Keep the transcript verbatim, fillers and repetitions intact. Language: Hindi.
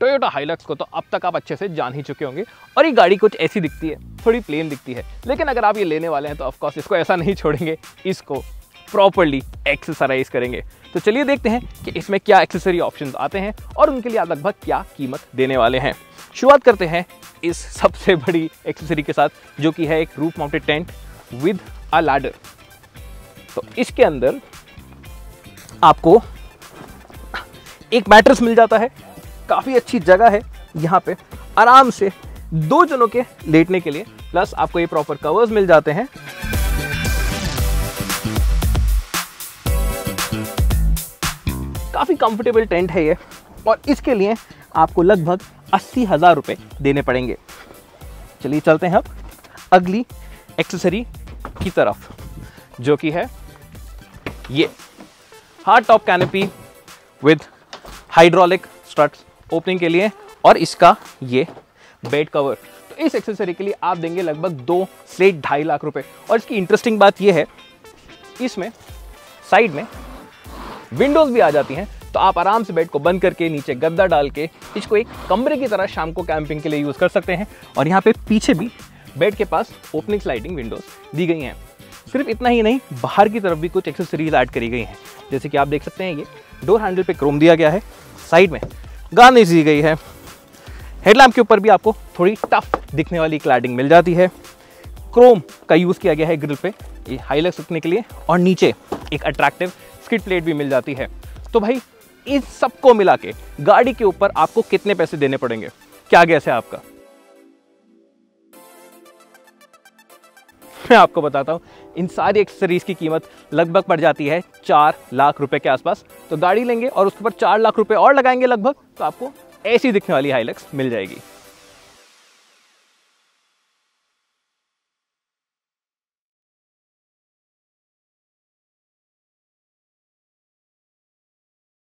टोयोटा हाइलक्स को तो अब तक आप अच्छे से जान ही चुके होंगे और ये गाड़ी कुछ ऐसी दिखती है, थोड़ी प्लेन दिखती है, लेकिन अगर आप ये लेने वाले हैं तो ऑफकोर्स इसको ऐसा नहीं छोड़ेंगे, इसको प्रॉपर्ली एक्सेसराइज करेंगे। तो चलिए देखते हैं कि इसमें क्या एक्सेसरी ऑप्शंस आते हैं और उनके लिए आप लगभग क्या कीमत देने वाले हैं। शुरुआत करते हैं इस सबसे बड़ी एक्सेसरी के साथ, जो कि है एक roof mounted tent with a ladder. तो इसके अंदर आपको एक मैट्रेस मिल जाता है, काफ़ी अच्छी जगह है यहाँ पे आराम से दो जनों के लेटने के लिए, प्लस आपको ये प्रॉपर कवर्स मिल जाते हैं। काफ़ी कंफर्टेबल टेंट है ये और इसके लिए आपको लगभग अस्सी हज़ार रुपये देने पड़ेंगे। चलिए चलते हैं अब अगली एक्सेसरी की तरफ, जो कि है ये hard top canopy with hydraulic struts opening के लिए और इसका ये बेड कवर। तो इस एक्सेसरी के लिए आप देंगे लगभग दो से ढाई लाख रुपए। और इसकी इंटरेस्टिंग बात ये है, इसमें साइड में विंडोज भी आ जाती हैं, तो आप आराम से बेड को बंद करके नीचे गद्दा डाल के इसको एक कमरे की तरह शाम को कैंपिंग के लिए यूज़ कर सकते हैं। और यहाँ पे पीछे भी बेड के पास ओपनिंग स्लाइडिंग विंडोज दी गई हैं। सिर्फ इतना ही नहीं, बाहर की तरफ भी कुछ एक्सेसरीज ऐड करी गई हैं, जैसे कि आप देख सकते हैं ये डोर हैंडल पे क्रोम दिया गया है, साइड में गार्निश दी गई है, हेडलैम्प के ऊपर भी आपको थोड़ी टफ दिखने वाली क्लैडिंग मिल जाती है, क्रोम का यूज़ किया गया है ग्रिल पे ये हाइलाइट रखने के लिए, और नीचे एक अट्रैक्टिव स्किड प्लेट भी मिल जाती है। तो भाई इस सबको मिला के गाड़ी के ऊपर आपको कितने पैसे देने पड़ेंगे, क्या गैस है आपका? मैं आपको बताता हूँ, इन सारी एक्सेसरीज की कीमत लगभग पड़ जाती है चार लाख रुपए के आसपास। तो गाड़ी लेंगे और उसके ऊपर चार लाख रुपए और लगाएंगे लगभग, तो आपको ऐसी दिखने वाली हाइलक्स मिल जाएगी।